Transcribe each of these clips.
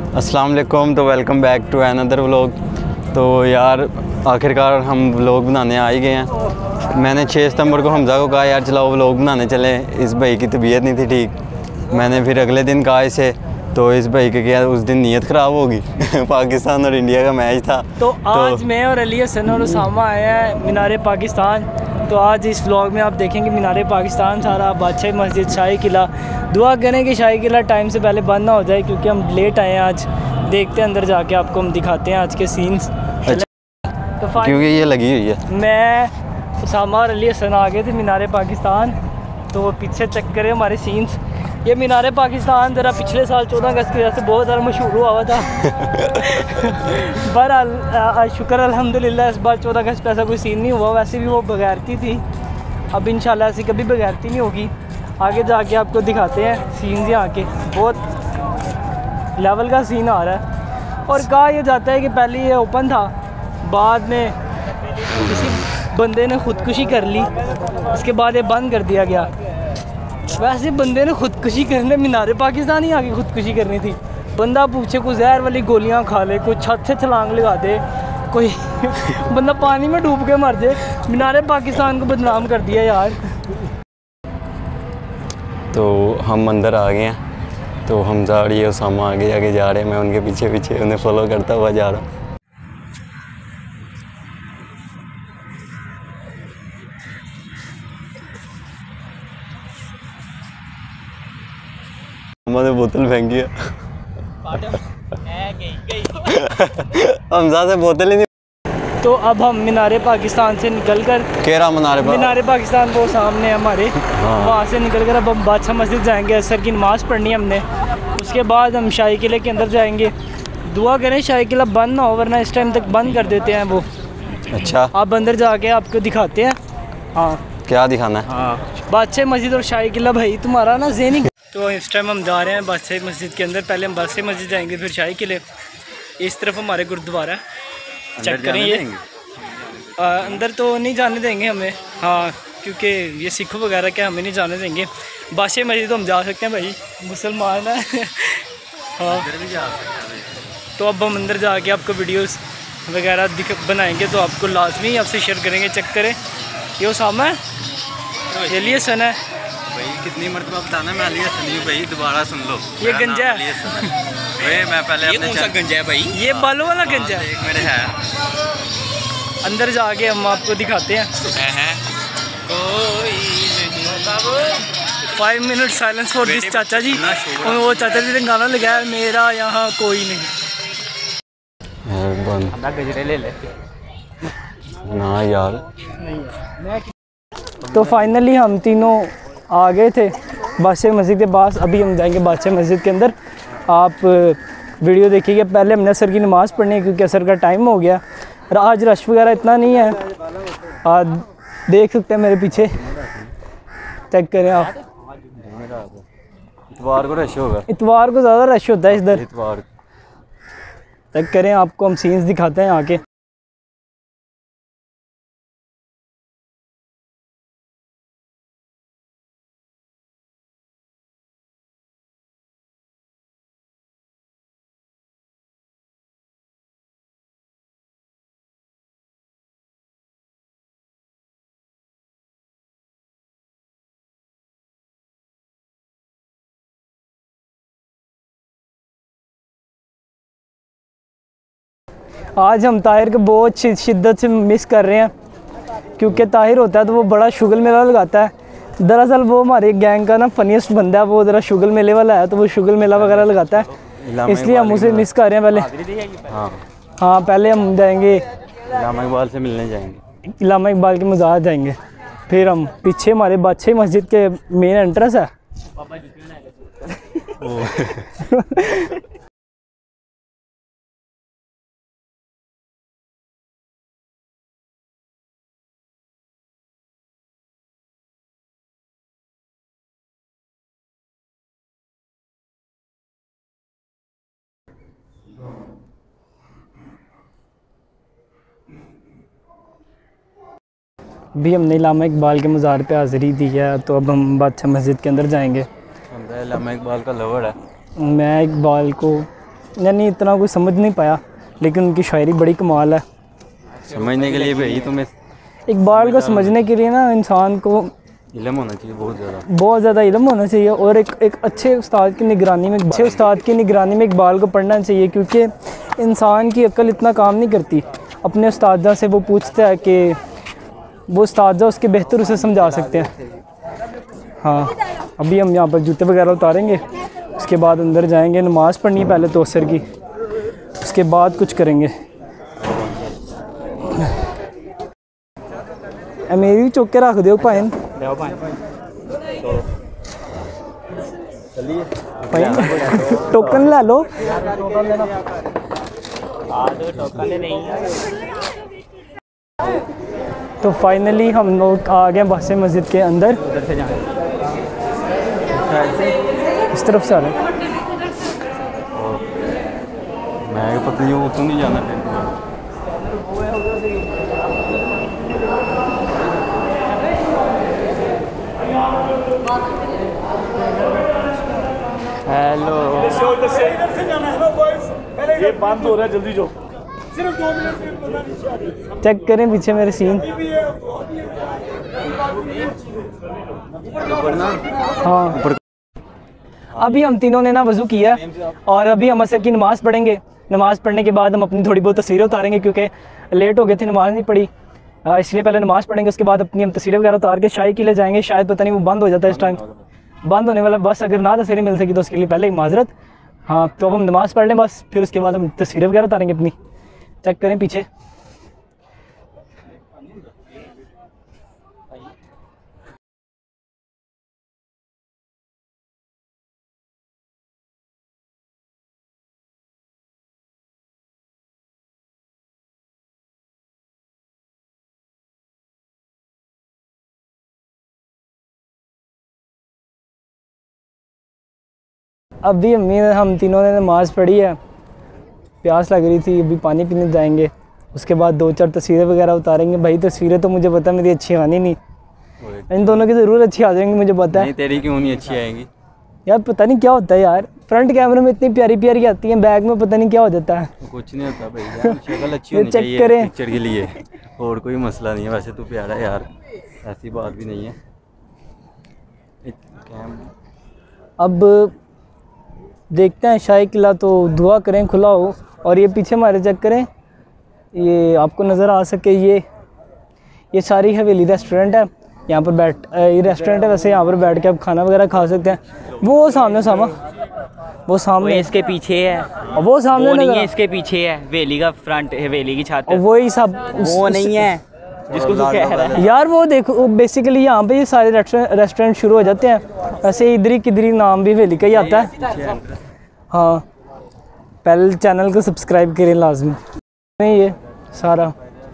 अस्सलाम वालेकुम। तो welcome back to another vlog. तो यार आखिरकार हम व्लॉग बनाने आ ही गए हैं। मैंने 6 सितंबर को हमज़ा को कहा यार चलाओ व्लॉग बनाने चले। इस भाई की तबीयत नहीं थी ठीक। मैंने फिर अगले दिन कहा इसे, तो इस भाई के क्या उस दिन नीयत ख़राब होगी पाकिस्तान और इंडिया का मैच था। तो आज मैं और अली हसन और उसामा आए हैं मीनार पाकिस्तान। तो आज इस व्लॉग में आप देखेंगे मीनार पाकिस्तान सारा, बादशाही मस्जिद, शाही किला। दुआ करें कि शाही किला टाइम से पहले बंद ना हो जाए क्योंकि हम लेट आए हैं आज। देखते हैं अंदर जाके, आपको हम दिखाते हैं आज के सीन्स। तो क्योंकि ये लगी हुई है। मैं उसामा और अली हसन आ गए थे मीनार पाकिस्तान। तो पीछे चेक करें हमारे सीन्स। ये मीनार पाकिस्तान ज़रा पिछले साल 14 अगस्त की वजह से बहुत ज़्यादा मशहूर हुआ था पर शुक्र अल्हम्दुलिल्लाह इस बार 14 अगस्त पे ऐसा कोई सीन नहीं हुआ। वैसे भी वो बगैरती थी, अब इंशाल्लाह ऐसी कभी बगैरती नहीं होगी। आगे जाके आपको दिखाते हैं सीन्स यहाँ के, बहुत लेवल का सीन आ रहा है। और कहा यह जाता है कि पहले ये ओपन था, बाद में किसी बंदे ने ख़ुदकुशी कर ली, उसके बाद ये बंद कर दिया गया। वैसे बंदे ने ख़ुदकुशी करने मीनार पाकिस्तान ही आके ख़ुदकुशी करनी थी। बंदा पूछे कोई जहर वाली गोलियां खा ले, कोई छत से छलांग लगा दे, कोई बंदा पानी में डूब के मर जाए। मीनार पाकिस्तान को बदनाम कर दिया यार। तो हम अंदर आ गए हैं। तो हमज़ा और ये उसामा आगे आगे जा रहे हैं, मैं उनके पीछे पीछे उन्हें फॉलो करता हुआ जा रहा हूँ। हमने बोतल फेंकी है हमज़ा से बोतल ही नहीं। तो अब हम मीनार पाकिस्तान से निकल कर मीनार पाकिस्तान वो सामने है हमारे, वहाँ से निकल कर अब हम बादशाह मस्जिद जाएंगे। असर की नमाज़ पढ़नी है हमने, उसके बाद हम शाही किले के अंदर जाएंगे। दुआ करें शाही किला बंद ना हो, वरना इस टाइम तक बंद कर देते हैं वो। अच्छा, आप अंदर जाके आपको दिखाते हैं। हाँ, क्या दिखाना है? हाँ, बादशाह मस्जिद और शाही किला। भाई तुम्हारा ना ज़हनी। तो इस टाइम हम जा रहे हैं बादशाही मस्जिद के अंदर। पहले हम बादशाही मस्जिद जाएंगे, फिर शाही किले। इस तरफ हमारे गुरुद्वारा है, चेक करें। ये अंदर तो नहीं जाने देंगे हमें, हाँ, क्योंकि ये सिख वगैरह के हमें नहीं जाने देंगे। बादशाही मस्जिद तो हम जा सकते हैं भाई, मुसलमान है हाँ। तो अब हम अंदर जाके आपको वीडियोस वगैरह बनाएंगे, तो आपको लाजमी आपसे शेयर करेंगे। चेक करें, ये उसामा है, ये लिए सन है भाई। कितनी मरतबा बताना, मैं अली हसन हूं भाई, दोबारा सुन लो। ये गंजा है मैं पहले ये कौन सा गंजा है भाई? ये बालों वाला गंजा है। एक मेरे है। अंदर जाके हम आपको दिखाते हैं। 5 मिनट साइलेंस फॉर दिस चाचा जी। और वो चाचा जी ने गाना लगाया, मेरा यहाँ कोई नहीं। गजरे ले ले ना यार। तो फाइनली हम तीनों आ गए थे बादशाह मस्जिद के पास। अभी हम जाएंगे बादशाह मस्जिद के अंदर। आप वीडियो देखिएगा। पहले हमने असर की नमाज़ पढ़नी है क्योंकि असर का टाइम हो गया। और आज रश वगैरह इतना नहीं है, आज देख सकते हैं मेरे पीछे, चेक करें आप। इतवार को रश होगा, इतवार को ज़्यादा रश होता है इधर। इतवार चेक करें, आपको हम सीन्स दिखाते हैं यहाँ के। आज हम ताहिर को बहुत शिद्दत से मिस कर रहे हैं क्योंकि ताहिर होता है तो वो बड़ा शुगल मेला लगाता है। दरअसल वो हमारे गैंग का ना फनीस्ट बंदा है, वो ज़रा शुगल मेले वाला है, तो वो शुगल मेला वगैरह लगाता है, इसलिए हम उसे मिस कर रहे हैं। पहले हाँ, पहले हम जाएंगे इलामा इकबाल से मिलने जाएंगे, इलामा इकबाल के मज़ार जाएंगे। फिर हम पीछे हमारे बादशाही मस्जिद के मेन एंट्रेंस है भी हमने इलामा इकबाल के मज़ार पे हाज़िरी दी है, तो अब हम बादशाह मस्जिद के अंदर जाएंगे। इलामा इकबाल का लवर है। मैं इकबाल को यानी इतना कुछ समझ नहीं पाया, लेकिन उनकी शायरी बड़ी कमाल है। समझने के लिए भाई तुम्हें इकबाल को समझने के लिए ना इंसान को इल्म होना चाहिए, बहुत ज़्यादा इल्म होना चाहिए, और एक अच्छे उस्ताद की निगरानी में इकबाल को पढ़ना चाहिए, क्योंकि इंसान की अक्ल इतना काम नहीं करती। अपने उस्तादा से वो पूछता है कि वो उस्तादा उसके बेहतर उसे समझा सकते हैं। हाँ, अभी हम यहाँ पर जूते वगैरह उतारेंगे, उसके बाद अंदर जाएंगे, नमाज़ पढ़नी है पहले तो असर की, उसके बाद कुछ करेंगे। मेरी भी चौक के रख दो पाइन टोकन ला लो। तो फाइनली हम लोग आ गए बस मस्जिद के अंदर। इस तरफ से आ रहे हैं। मैं पता नहीं वो तो नहीं जाना है। हेलो, ये बंद हो रहा है, जल्दी जो चेक करें पीछे मेरे सीन। हाँ, अभी हम तीनों ने ना वज़ू किया और अभी हम असर की नमाज़ पढ़ेंगे। नमाज़ पढ़ने के बाद हम अपनी थोड़ी बहुत तस्वीरें उतारेंगे, क्योंकि लेट हो गए थे, नमाज़ नहीं पढ़ी, इसलिए पहले नमाज़ पढ़ेंगे, उसके बाद अपनी हम तस्वीरें वगैरह उतार के शाही के लिए जाएंगे। शायद पता नहीं वो बंद हो जाता है इस टाइम, बंद होने वाला, बस अगर ना तस्वीरें मिल सकी तो उसके लिए पहले ही माजरत। हाँ, तो अब हम नमाज़ पढ़ लें बस, फिर उसके बाद हम तस्वीरें वगैरह उतारेंगे अपनी। चेक करें पीछे। अभी हम तीनों ने नमाज़ पढ़ी है, प्यास लग रही थी, अभी पानी पीने जाएंगे, उसके बाद 2-4 तस्वीरें वगैरह उतारेंगे। भाई तस्वीरें तो मुझे पता मेरी अच्छी आनी नहीं, इन दोनों की ज़रूर अच्छी आ जाएंगी, मुझे पता है। नहीं, तेरी क्यों नहीं अच्छी आएंगी यार? पता नहीं क्या होता है यार, फ्रंट कैमरे में इतनी प्यारी प्यारी आती हैं, बैक में पता नहीं क्या हो जाता है। कुछ नहीं होता भाई यार, शक्ल अच्छी होनी चेक चाहिए करें। पिक्चर के लिए, और कोई मसला नहीं है। वैसे तो प्यारा है यार, ऐसी बात भी नहीं है। अब देखते हैं शाही किला, तो दुआ करें खुला हो। और ये पीछे हमारे चेक करें, ये आपको नज़र आ सके, ये सारी हवेली रेस्टोरेंट है। यहाँ पर ये रेस्टोरेंट है, वैसे यहाँ पर बैठ के आप खाना वगैरह खा सकते हैं। वो सामने वो सामने इसके पीछे है, और वो सामने वो नहीं नज़र है, इसके पीछे है हवेली का फ्रंट, हवेली की छत और है। वही सब वो नहीं है जिसको तू कह रहा है। यार। वो देखो बेसिकली यहाँ पे ये सारे रेस्टोरेंट शुरू हो जाते हैं। वैसे इधर ही किधर ही नाम भी हवेली का ही आता है। हाँ, पहले चैनल को सब्सक्राइब करें लाजमी। नहीं, ये सारा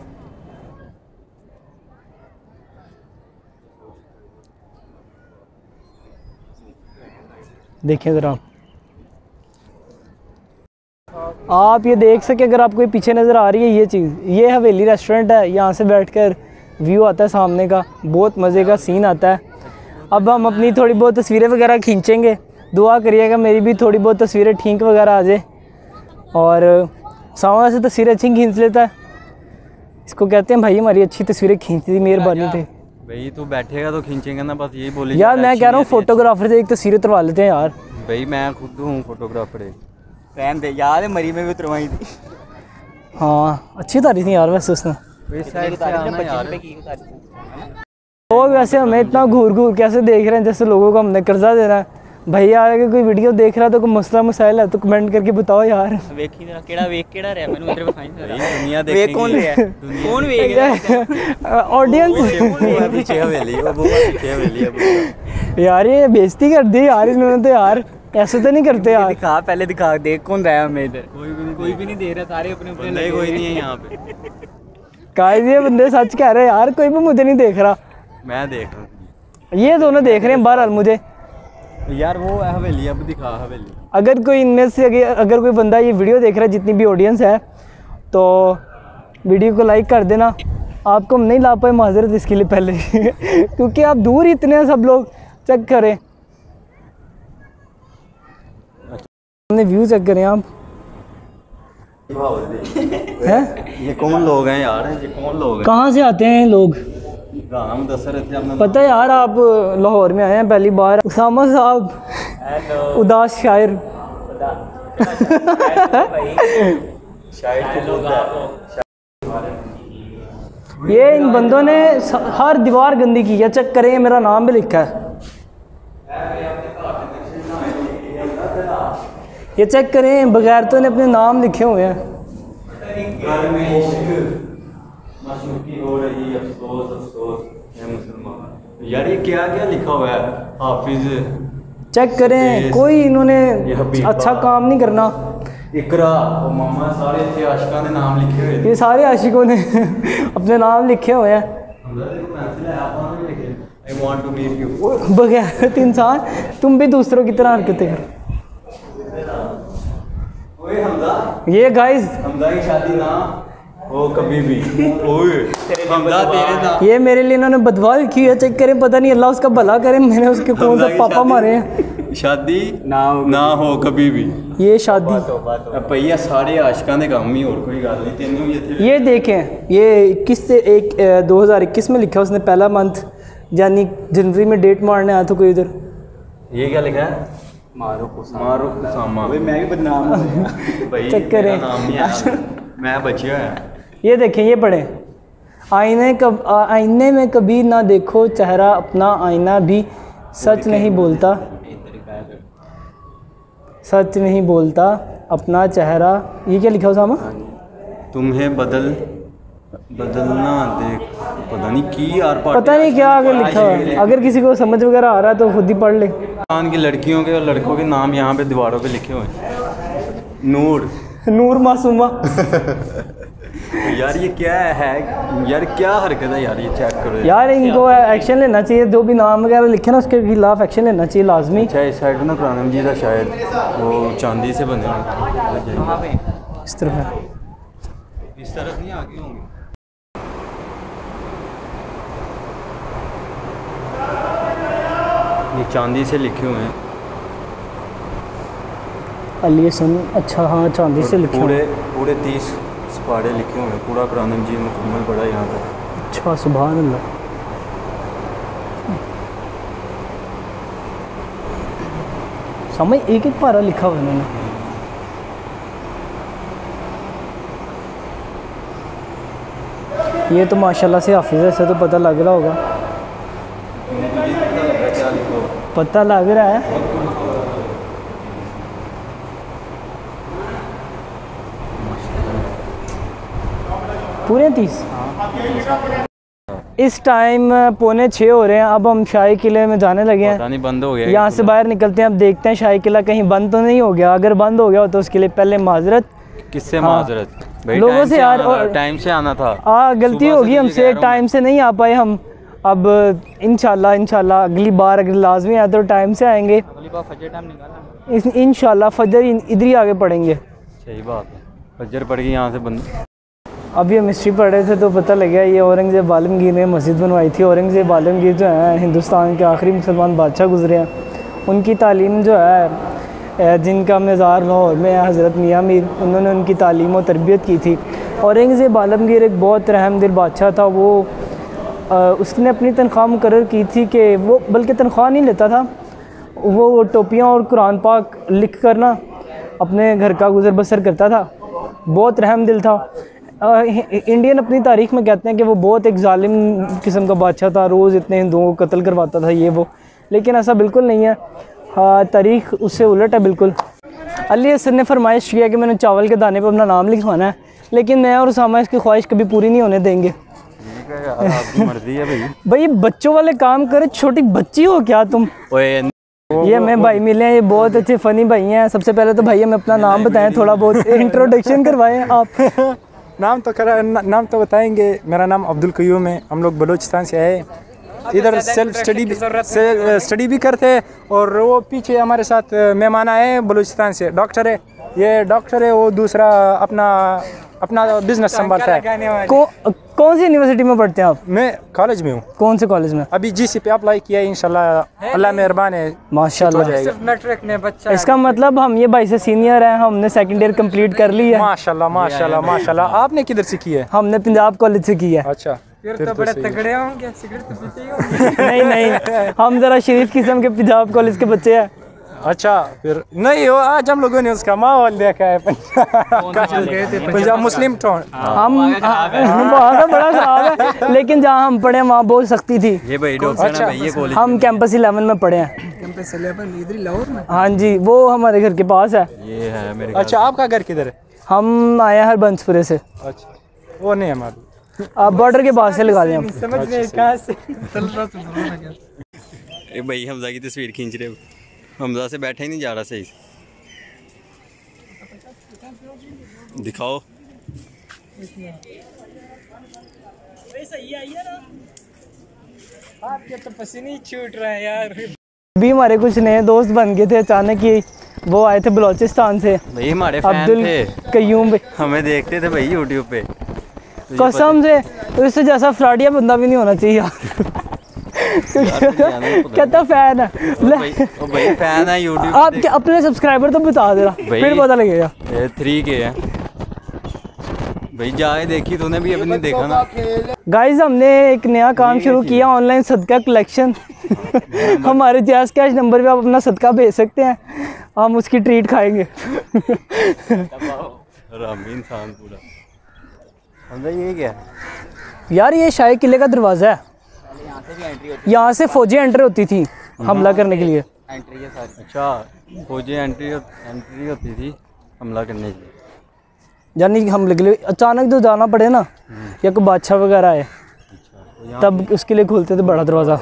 देखें ज़रा, आप ये देख सके अगर आपको ये पीछे नज़र आ रही है ये चीज़, ये हवेली रेस्टोरेंट है। यहाँ से बैठकर व्यू आता है सामने का, बहुत मज़े का सीन आता है। अब हम अपनी थोड़ी बहुत तस्वीरें वगैरह खींचेंगे, दुआ करिएगा मेरी भी थोड़ी बहुत तस्वीरें ठीक वगैरह आ जाए। और सामने से तस्वीरें अच्छी खींच लेता है, इसको कहते हैं भाई हमारी अच्छी तस्वीरें खींच दी, मेहरबानी थे। भाई तू बैठेगा तो खींचेंगे ना, बस यही बोली यार मैं कह रहा हूँ फोटोग्राफर से एक तस्वीर उतरवा लेते हैं यार। भाई मैं खुद हूँ फोटोग्राफर। रहन दे यार, मरी में भी उतरवाई थी। हाँ, अच्छी उतारी थी यार वैसे उसने। इस साइड से आना यार। लोग वैसे हमें इतना घूर घूर कैसे देख रहे हैं जैसे लोगों को हमने कर्जा देना है। भैया अगर कोई वीडियो देख रहा है तो कोई मसला मसाइल है तो कमेंट करके बताओ यार। वेखी जरा केड़ा वेख केड़ा रहा मैंने उधर बताई दुनिया वे देखेगी। कौन रहा है, कौन वेख रहा है? ऑडियंस पीछे हवेली, वो पीछे हवेली है। यार ये बेइज्जती कर दी यार इन्होंने तो यार, ऐसे तो नहीं करते यार। दिखा पहले दिखा, देख कौन रहा है हमें इधर। कोई भी नहीं दे रहा, सारे अपने अपने नहीं, कोई नहीं है यहाँ पे। कायदे ये बंदे सच कह रहे हैं यार, कोई भी मुझे नहीं देख रहा। मैं देख रहा हूँ, ये दोनों देख रहे हैं बहरहाल मुझे। यार वो है हवेली, अब दिखा हवेली। अगर कोई इनमें से अगर कोई बंदा ये वीडियो देख रहा है, जितनी भी ऑडियंस है, तो वीडियो को लाइक कर देना। आपको हम नहीं ला पाए माजरत इसके लिए पहले क्योंकि आप दूर इतने हैं सब लोग। चेक करें, हमने व्यू चेक करें आप। हैं? ये कौन लोग हैं यार? ये कौन लोग हैं? कहाँ से आते हैं लोग? नाम दस रहे थे आपने। पता है यार, आप लाहौर में आए हैं पहली बार। उसामा साहब, उदास शायर। ये इन बंदों ने हर दीवार गंदी की है। चेक करें, मेरा नाम भी लिखा है। ये चेक करें, बगैर तो ने अपने नाम लिखे हुए हैं। हो रही अफसोस अफसोस है मुसलमान। यार ये क्या क्या लिखा हुआ है? हाफिज, चेक करें, कोई इन्होंने अच्छा काम नहीं करना। इकरा और मामा सारे थे आशिका ने नाम लिखे हुए थे। ये सारे आशिकों ने अपने नाम लिखे हुए हैं। I want to meet you। बगैरत इंसान, तुम भी दूसरों की तरह हरकतें करो। ओए हमदा, ये गाइस, हमदा की शादी ना हो कभी भी। ओए हमदा तेरे ना। ये मेरे लिए इन्होंने बदवा लिखी है। चेक करें, पता नहीं अल्लाह उसका भला करे, मैंने उसके कौन सा पापा मारे हैं। शादी ना हो कभी भी। ये शादी भैया सारे आशिका ने काम ही, और कोई गल नहीं। तेनों ये देखें, ये 21 से 2021 में लिखा उसने, पहला मंथ, यानी जनवरी में डेट मारने आया था कोई इधर। ये क्या लिखा है? मारूफ उसामा। मैं भी बदनाम भाई चेक करें। मेरा नाम नहीं आया, मैं बचिया है। ये देखें, ये पढ़ें, आईने में कभी ना देखो चेहरा अपना, आईना भी सच नहीं बोलता, सच नहीं बोलता अपना चेहरा। ये क्या लिखा उसामा? तुम्हें बदलना देख, पता नहीं की यार। पता नहीं क्या आगे लिखा है। अगर किसी को समझ वगैरह आ रहा है तो खुद ही पढ़ ले। पाकिस्तान की लड़कियों के और लड़कों के नाम यहाँ पे दीवारों पे लिखे हुए हैं। नूर मासूमा। यार ये क्या है यार? क्या हरकत है यार? ये चेक करो यार, इनको एक्शन लेना चाहिए। जो भी नाम वगैरह लिखे ना, उसके खिलाफ एक्शन लेना चाहिए लाजमी। अच्छा, इस साइड ना कुरान मजीद है शायद, वो चांदी से बने हुए। इस तरफ है, इस तरफ नहीं आगे होंगे। ये चांदी से लिखे हुए हैं। अली सन, अच्छा हाँ, चांदी से लिखे हुए। पूरे 30 पाड़े लिखे हुए हैं। पूरा कुरान मजीद मुकम्मल पढ़ा यहाँ तक। अच्छा, सुभान अल्लाह। समझ, एक एक पारा लिखा हुआ है इन्होंने। ये तो माशाल्लाह से हाफिज़ है, इससे तो पता लग रहा होगा। पता लग रहा है। पूरे 30। इस टाइम 5:45 हो रहे हैं। अब हम शाही किले में जाने लगे हैं। पता नहीं बंद हो गया। यहाँ से बाहर निकलते हैं, अब देखते हैं शाही किला कहीं बंद तो नहीं हो गया। अगर बंद हो गया हो तो उसके लिए पहले माजरत। किससे हाँ, माजरत? लोगों से यार, टाइम से आना था। गलती होगी हमसे, टाइम से नहीं आ पाए हम। अब इंशाल्लाह अगली बार अगर लाजमी आए तो टाइम से आएंगे। इंशाल्लाह फजर इधर ही आगे पढ़ेंगे। सही बात है, फजर पड़ गई यहाँ से बंद। अभी हम हिस्ट्री पढ़ रहे थे तो पता लगा ये औरंगज़ेब आलमगीर ने मस्जिद बनवाई थी। औरंगज़ेब आलमगीर जो हैं हिंदुस्तान के आखिरी मुसलमान बादशाह गुजरे हैं। उनकी तालीम जो है, जिनका मज़ार लाहौर में है, हज़रत मियाँ मीर, उन्होंने उनकी तालीम और तरबियत की थी। औरंगज़ेब आलमगीर एक बहुत रहमदिल बादशाह था। वो उसने अपनी तनख्वाह मुकर्रर की थी कि वो, बल्कि तनख्वाह नहीं लेता था, वो टोपियाँ और कुरान पाक लिख कर ना अपने घर का गुजर बसर करता था। बहुत रहमदिल था। इंडियन अपनी तारीख़ में कहते हैं कि वो बहुत एक जालिम किस्म का बादशाह था, रोज़ इतने हिंदुओं को कत्ल करवाता था ये वो, लेकिन ऐसा बिल्कुल नहीं है। हाँ, तारीख़ उससे उलट है बिल्कुल। अली हसन ने फरमाइश किया कि मैंने चावल के दाने पर अपना नाम लिखवाना है, लेकिन मैं और उसामा इसकी ख्वाहिश कभी पूरी नहीं होने देंगे। आपकी मर्जी है भाई बच्चों वाले काम करे, छोटी बच्ची हो क्या तुम? ये मैं भाई मिले हैं, ये बहुत अच्छे फ़नी भाई हैं। सबसे पहले तो भाई हमें अपना नाम बताएं, थोड़ा बहुत इंट्रोडक्शन करवाएं आप। नाम तो बताएंगे। मेरा नाम अब्दुल कयूम है। हम लोग बलूचिस्तान से आए, इधर सेल्फ स्टडी भी करते हैं। और वो पीछे हमारे साथ मेहमान आए हैं बलूचिस्तान से, डॉक्टर है। ये डॉक्टर है, वो दूसरा अपना बिजनेस संभालता है। कौन सी यूनिवर्सिटी में पढ़ते हैं आप? मैं कॉलेज में हूँ, कौन से कॉलेज में? अभी जीसी पे अप्लाई किया है, इंशाल्लाह अल्लाह मेहरबान है, माशाल्लाह। मैट्रिक ने बच्चा इसका मतलब हम ये भाई से सीनियर हैं, हमने सेकंड ईयर कंप्लीट कर ली है। माशाल्लाह माशाल्लाह माशाल्लाह। आपने किधर से किया है? हमने पंजाब कॉलेज से किया है। अच्छा, फिर तो बड़े तगड़े होंगे, सिगरेट तो पीते ही होंगे। नहीं नहीं, हम ज़रा शरीफ किस्म के पंजाब कॉलेज के बच्चे हैं। अच्छा, फिर नहीं हो, आज हम लोगों ने उसका माहौल देखा है पंजाब मुस्लिम टाउन। हम वहाँ का बड़ा खराब है, लेकिन जहाँ हम पढ़े वहाँ बहुत सख्ती थी। ये भाई डॉक्टर है भाई, ये कॉलेज हम कैंपस 11 में पढ़े हैं। कैंपस 11 इधर ही लाहौर में? हाँ जी, वो हमारे घर के पास है। ये है मेरे। अच्छा, आपका घर किधर है? हम आए हैं हरबंसपुरे से। अच्छा, वो नहीं हमारा। आप बॉर्डर के पास से लगा लें हम। समझ में कहाँ से ए भाई हमजा की तस्वीर खींच रहे हो, हमजा से बैठा ही नहीं जा रहा सही से। दिखाओ। आपके तो पसीने ही छूट रहे हैं यार। भी हमारे कुछ नए दोस्त बन गए थे अचानक ही, वो आए थे बलोचिस्तान से। भाई हमारे फैन अब्दुल थे, कयूम भाई, हमें देखते थे भाई यूट्यूब पे। कसम से उससे जैसा फ्रॉडिया बंदा भी नहीं होना चाहिए यार। कहता फैन है। ओ भाई फैन है यूट्यूब। आप क्या अपने सब्सक्राइबर तो बता देना, फिर पता लगेगा। 3 के हैं भाई, जाए देखी तूने भी अभी नहीं देखा ना। गाइस हमने एक नया काम शुरू किया, ऑनलाइन सदका कलेक्शन। हमारे जैस कैश नंबर पे आप अपना सदका भेज सकते हैं, हम उसकी ट्रीट खाएंगे। रामी इंसान पूरा। हमजा ये क्या है? यार ये शाही किले का दरवाज़ा है, यहाँ से फौजी एंट्री होती थी हमला करने के लिए। अच्छा, फौजी एंट्री होती थी हमला करने के लिए। यानी हमले के लिए अचानक जो जाना पड़े ना, या कोई बादशाह वगैरह आए, तब उसके लिए खोलते थे बड़ा दरवाज़ा।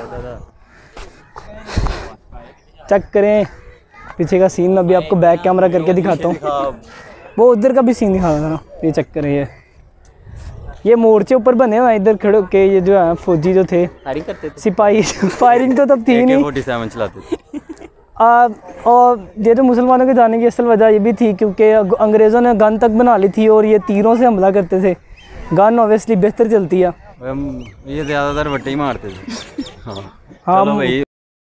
चेक करें पीछे का सीन, मैं अभी आपको बैक कैमरा करके दिखाता हूँ। वो उधर का भी सीन दिखा था ना, ये चेक करें। ये मोर्चे ऊपर बने हुए हैं, इधर खड़े होके ये जो है फौजी जो थे फायरिंग करते थे। सिपाही। फायरिंग तो तब थी नहीं। AK-47 चलाते थे। और ये तो मुसलमानों के जाने की असल वजह ये भी थी क्योंकि अंग्रेज़ों ने गन तक बना ली थी और ये तीरों से हमला करते थे। गन ऑब्वियसली बेहतर चलती है। ये ज़्यादातर बट्टे ही मारते थे। हाँ हाँ चलो भाई।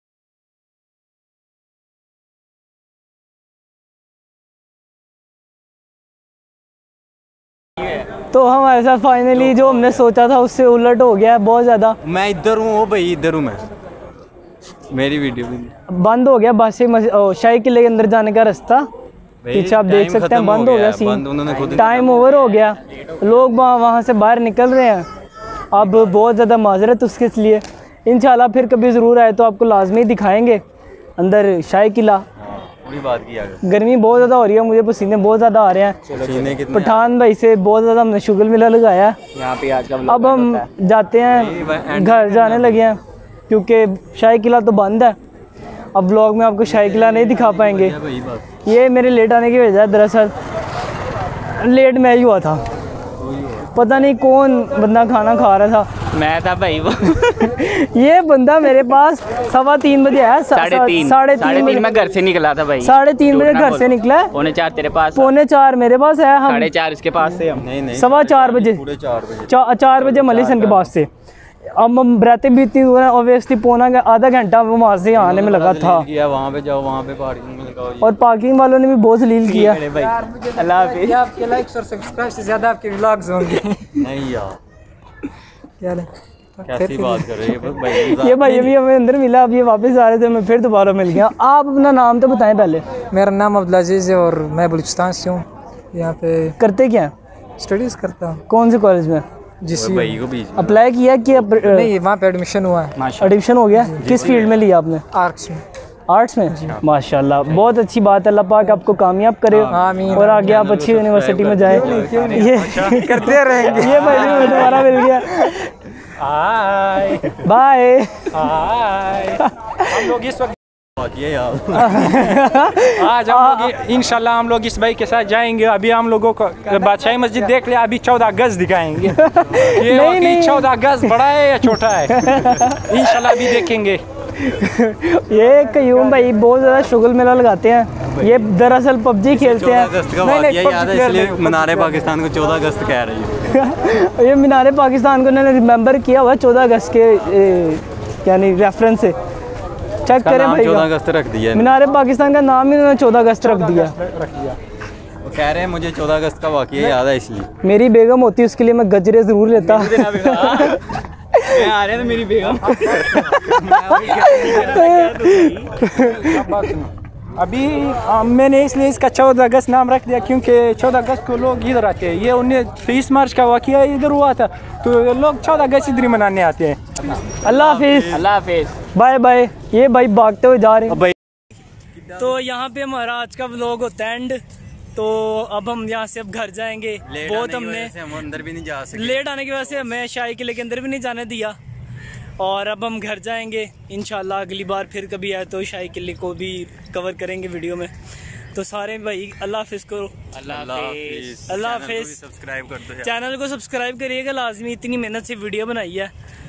तो हमारे साथ फाइनली जो हमने सोचा था उससे उलट हो गया है बहुत ज़्यादा। मैं इधर हूँ, ओ भाई इधर हूँ मैं, मेरी वीडियो भी बंद हो गया बादशाही शाही किले के अंदर जाने का रास्ता। पीछे आप देख सकते हैं बंद हो गया सीन, टाइम ओवर हो गया, लोग वहाँ से बाहर निकल रहे हैं। अब बहुत ज़्यादा माजरत उसके लिए, इंशाल्लाह फिर कभी ज़रूर आए तो आपको लाजमी दिखाएंगे अंदर शाही किला। पूरी बात की आगे। गर्मी बहुत ज़्यादा हो रही है, मुझे पसीने बहुत ज़्यादा आ रहे हैं। पठान भाई से बहुत ज़्यादा हमने शुगर मिला लगाया है। यहाँ पे आज का अब हम जाते हैं, घर जाने लगे हैं क्योंकि शाही किला तो बंद है। अब व्लॉग में आपको शाही किला नहीं दिखा पाएंगे। ये मेरे लेट आने की वजह है, दरअसल लेट मैं ही हुआ था, पता नहीं कौन बंदा खाना खा रहा था। मैं था भाई वो। ये बंदा मेरे पास 3:15 बजे आया। 3:30 मैं घर से निकला था भाई। 3:30 बजे घर से निकला है, 4:45 तेरे पास, 4:45 मेरे पास है। हम 4:30 इसके पास से, हम नहीं 4:15 बजे, पूरे 4 बजे 4 बजे मलिसन के पास से। अब हम रहते भी इतनी दूर है, ऑब्वियसली आधा घंटा वो वहाँ से आने में लगा था। वहाँ पे जाओ, वहाँ पे पार्किंग में लगाओ। और पार्किंग वालों ने भी बहुत जलील किया। अल्लाह हाफिज़। आपके लाइक्स और सब्सक्राइब से ज़्यादा आपके व्लॉग्स होंगे। नहीं यार, क्या कैसी बात कर रही है भाई। ये भाई अभी हमें अंदर मिला, अब ये वापस आ रहे थे, मैं फिर दोबारा मिल गया। आप अपना नाम तो बताएं पहले। मेरा नाम अब्दुल अजीज़ है और मैं बलूचिस्तान से हूँ। यहाँ पे करते क्या हैं? स्टडीज़ करता हूँ। कौन से कॉलेज में? भाई को बीच अप्लाई किया कि नहीं, वहाँ पे एडमिशन हुआ है। एडमिशन हो गया? किस फील्ड में लिया आपने? आर्ट्स में। आर्ट्स में? माशाल्लाह, बहुत अच्छी बात है। अल्लाह पाक आपको कामयाब करे और आगे आप अच्छी यूनिवर्सिटी में जाए। ये करते रहेंगे। ये भाई भी दोबारा मिल गया। बाय। हम लोग इस वक्त यार आज हम लोग इंशाल्लाह हम लोग इस भाई के साथ जाएंगे। अभी हम लोगों को बादशाही मस्जिद देख लिया, अभी 14 गज दिखाएंगे। ये 14 गज बड़ा है या छोटा है, इंशाल्लाह अभी देखेंगे। ये कयूम भाई बहुत ज़्यादा शुगल मेला लगाते हैं। ये दरअसल पबजी खेलते हैं। अगस्त का वाक़या याद है, इसलिए मनारे पाकिस्तान को 14 अगस्त कह रही है। ये मीनार पाकिस्तान को उन्होंने रिमेंबर किया हुआ 14 अगस्त के यानी रेफरेंस से। चेक करें भाई, 14 अगस्त रख दिया है। मीनार पाकिस्तान का नाम ही उन्होंने 14 अगस्त रख दिया। वो कह रहे हैं मुझे 14 अगस्त का वाक़या याद है इसलिए। मेरी बेगम होती उसके लिए मैं गजरे ज़रूर लेता। मैं आ रहे हैं तो मेरी बेगम अभी मैंने इसलिए इसका 14 अगस्त नाम रख दिया क्योंकि 14 अगस्त को लोग इधर आते हैं। ये 23 मार्च का वाक़या इधर हुआ था तो लोग 14 अगस्त इधर ही मनाने आते हैं। अल्लाह हाफिज़, अल्लाह हाफिज़, बाय बाय। ये भाई भागते हुए जा रहे हैं। तो यहाँ पे हमारा आज का व्लॉग होता है एंड। तो अब हम यहाँ से अब घर जाएंगे। बहुत हमने हम अंदर भी नहीं जा सकते, लेट आने की वजह से हमें शाही किले के अंदर भी नहीं जाने दिया। और अब हम घर जाएंगे इंशाल्लाह। अगली बार फिर कभी आए तो शाही किले को भी कवर करेंगे वीडियो में। तो सारे भाई अल्लाह हाफिज़ करो। अल्लाह हाफिज़। अल्लाह हाफिज़। सब्सक्राइब कर दो यार। चैनल को सब्सक्राइब करिएगा लाजमी, इतनी मेहनत से वीडियो बनाई है।